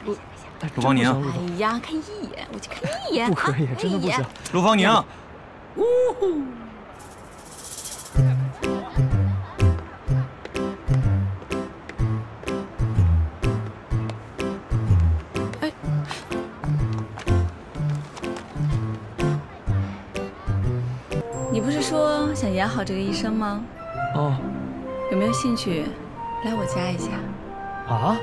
陆芳宁， 哎呀，看一眼，我就看一眼。 不可以，真的不行。 陆芳宁，呜呼。 你不是说想演好这个医生吗？ 哦， 有没有兴趣来我家一下？ 啊？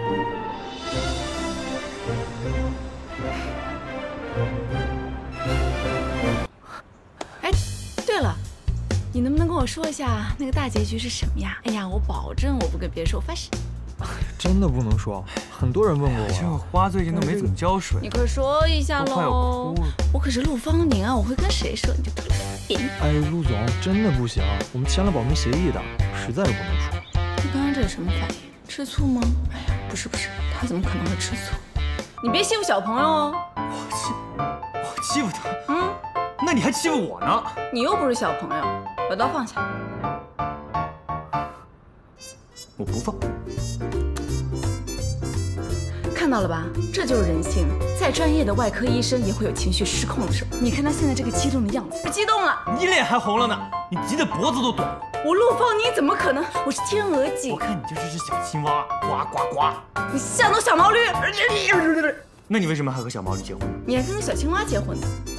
哎，对了，你能不能跟我说一下那个大结局是什么呀？哎呀，我保证我不跟别人说，我发誓。 真的不能说，很多人问过我。 这花最近都没怎么浇水， 你快说一下都快要喽！ 哭了。 我可是陆芳宁啊，我会跟谁说你就别。 哎，陆总，真的不行，我们签了保密协议的，实在是不能说。 你刚刚这是什么反应？吃醋吗？哎呀，不是，他怎么可能会吃醋？你别欺负小朋友哦。 我欺负他？ 嗯， 那你还欺负我呢？ 你又不是小朋友，把刀放下。 我不放。 看到了吧，这就是人性。再专业的外科医生也会有情绪失控的时候。你看他现在这个激动的样子，激动了， 你脸还红了呢，你急得脖子都短了。 我陆芳宁怎么可能？我是天鹅颈。 我看你就是只小青蛙，呱呱呱。 你像头小毛驴。 那你为什么还和小毛驴结婚？ 你还跟个小青蛙结婚呢？